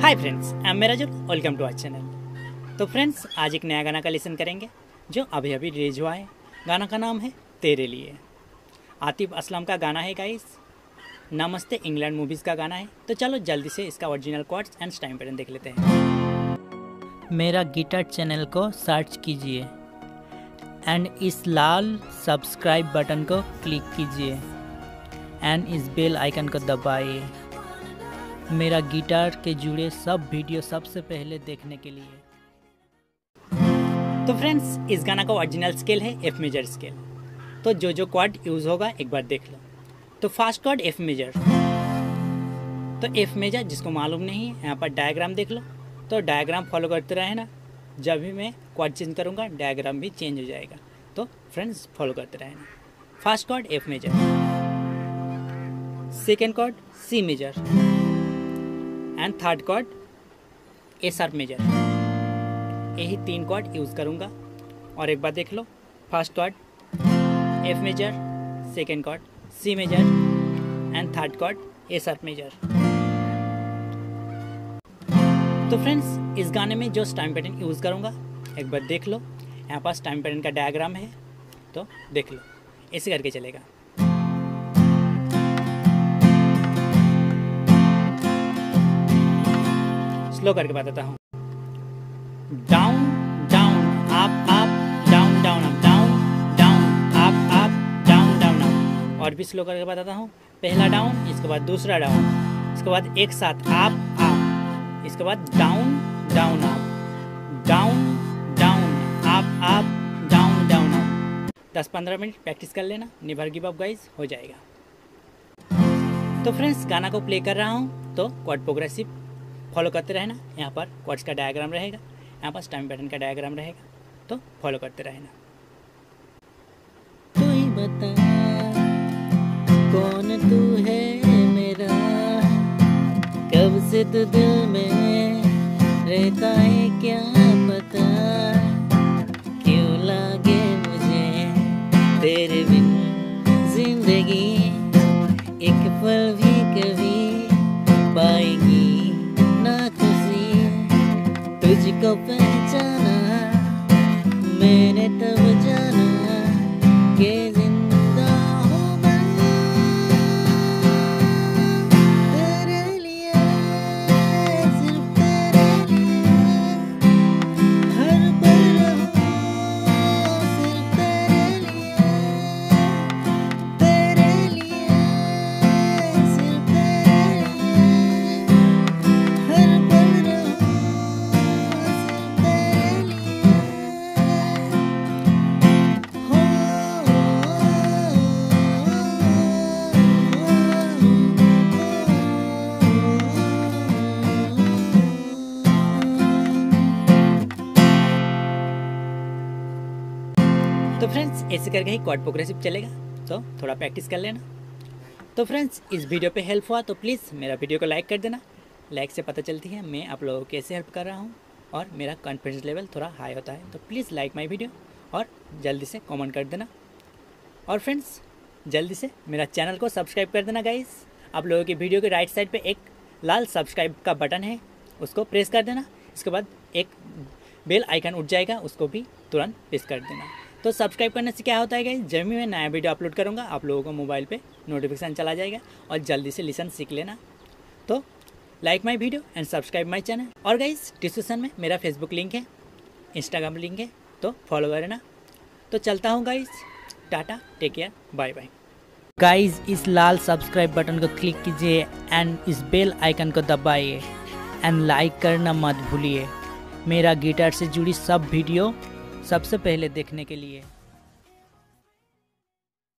Hi friends, I am Merajul, welcome to our channel. तो friends, आज एक नया गाना का लेसन करेंगे जो अभी अभी रिलीज हुआ है। गाना का नाम है तेरे लिए। आतिफ असलम का गाना है गाइस। नमस्ते इंग्लैंड मूवीज़ का गाना है। तो चलो जल्दी से इसका original chords and time pattern देख लेते हैं। मेरा गिटार चैनल को सर्च कीजिए एंड इस लाल सब्सक्राइब बटन को क्लिक कीजिए एंड इस बेल आइकन को दबाइए मेरा गिटार के जुड़े सब वीडियो सबसे पहले देखने के लिए। तो फ्रेंड्स, इस गाना का ओरिजिनल स्केल है एफ मेजर स्केल। तो जो कॉर्ड यूज़ होगा एक बार देख लो। तो फर्स्ट कॉर्ड एफ मेजर। तो एफ मेजर जिसको मालूम नहीं है, यहाँ पर डायग्राम देख लो। तो डायग्राम फॉलो करते रहे ना, जब भी मैं कॉर्ड चेंज करूँगा डायग्राम भी चेंज हो जाएगा। तो फ्रेंड्स फॉलो करते रहे ना। First chord F major, second chord C major and third chord A sharp major. यही तीन कॉर्ड यूज़ करूँगा। और एक बार देख लो। First chord F major, second chord C major and third chord A sharp major. तो फ्रेंड्स, इस गाने में जो टाइम पैटर्न यूज़ करूँगा एक बार देख लो। यहाँ पास टाइम पैटर्न का डायग्राम है, तो देख लो। ऐसे करके चलेगा। स्लो करके बताता हूँ। Down down up up down down up down down up down down up. और भी स्लो करके बताता हूँ। पहला डाउन, इसके बाद दूसरा डाउन, इसके बाद एक साथ अप अप, इसके बाद down down up down down up down down up. 10-15 minute practice कर लेना। नेवर गिव अप गाइस, हो जाएगा। तो फ्रेंड्स, गाना को प्ले कर रहा हूँ तो कॉर्ड प्रोग्रेसिव फॉलो करते रहना। यहाँ पर कॉर्ड्स का डायग्राम रहेगा, यहाँ पर टाइम पैटर्न का डायग्राम रहेगा, तो फॉलो करते रहना। तू ही बता कौन तू है मेरा, कब से तू दिल में रहता है क्या पता, क्यों लागे मुझे तेरे बिन जिंदगी एक पल भी कभी पाएगी ना खुशी। तुझको पहचाना मैंने तब जाना कि जिंदा हूँ मैं तेरे लिए, सिर्फ तेरे लिए, हर पल रहूँ सिर्फ तेरे लिए, तेरे लिए, सिर्फ तेरे लिए, हर पल रहूँ सिर्फ तेरे लिए। तो फ्रेंड्स, ऐसे करके ही कॉर्ड प्रोग्रेसिव चलेगा, तो थोड़ा प्रैक्टिस कर लेना। तो फ्रेंड्स, इस वीडियो पे हेल्प हुआ तो प्लीज़ मेरा वीडियो को लाइक कर देना। लाइक से पता चलती है मैं आप लोगों को कैसे हेल्प कर रहा हूँ और मेरा कॉन्फिडेंस लेवल थोड़ा हाई होता है। तो प्लीज़ लाइक माय वीडियो और जल्दी से कमेंट कर देना। और फ्रेंड्स, जल्दी से मेरा चैनल को सब्सक्राइब कर देना गाइस। आप लोगों की वीडियो के राइट साइड पे एक लाल सब्सक्राइब का बटन है, उसको प्रेस कर देना। इसके बाद एक बेल आइकन उठ जाएगा, उसको भी तुरंत प्रेस कर देना। तो सब्सक्राइब करने से क्या होता है गाइस, जब भी मैं नया वीडियो अपलोड करूँगा आप लोगों को मोबाइल पे नोटिफिकेशन चला जाएगा और जल्दी से लिसन सीख लेना। तो like my video and subscribe my channel. और गाइस, डिस्क्रिप्शन में मेरा फेसबुक लिंक है, इंस्टाग्राम लिंक है, तो फॉलो करना। तो चलता हूँ guys, tata, take care, bye bye. Guys, इस लाल सब्सक्राइब बटन को क्लिक कीजिए एंड इस बेल आइकन को दबाइए एंड लाइक करना मत भूलिए मेरा गिटार से जुड़ी सब वीडियो सबसे पहले देखने के लिए।